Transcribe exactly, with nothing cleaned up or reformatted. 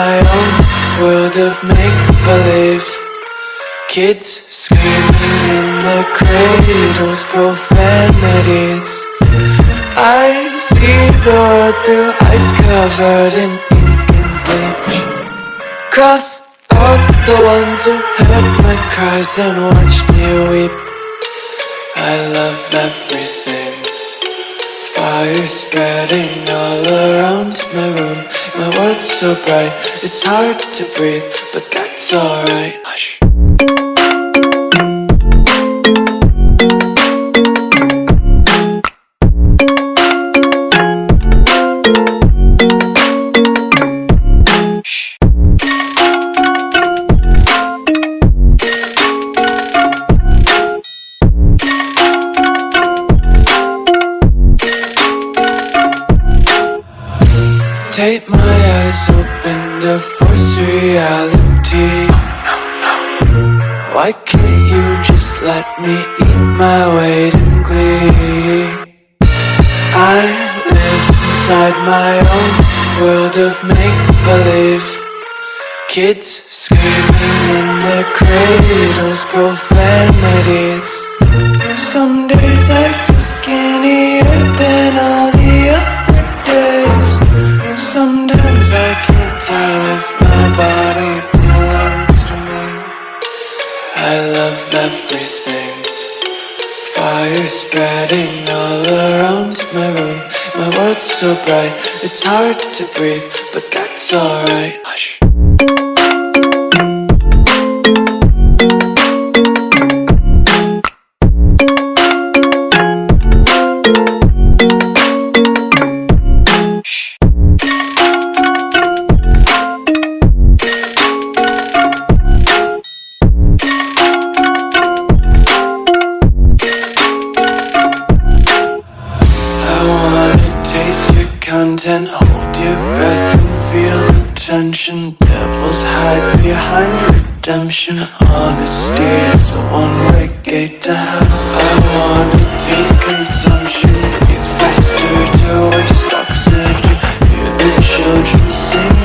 my own world of make-believe. Kids screaming in the cradles, profanities. I see the world through eyes covered in ink and bleach. Cross out the ones who heard my cries and watched me weep. I love everything. Fire spreading all around my room. My world's so bright, it's hard to breathe, but that's alright. Hush. Take my eyes open to force reality. Why can't you just let me eat my weight in glee? I live inside my own world of make-believe. Kids screaming in their cradles, profanities. Some days I feel skinnier than all the other days. Sometimes I can't tell if my body belongs to me. I love everything. Fire spreading all around my room. My world's so bright, it's hard to breathe, but that's alright. Hush. Content, hold your breath and feel the tension. Devils hide behind redemption. Honesty is a one-way gate to hell. I wanna taste consumption. Breathe faster to waste oxygen. Hear the children sing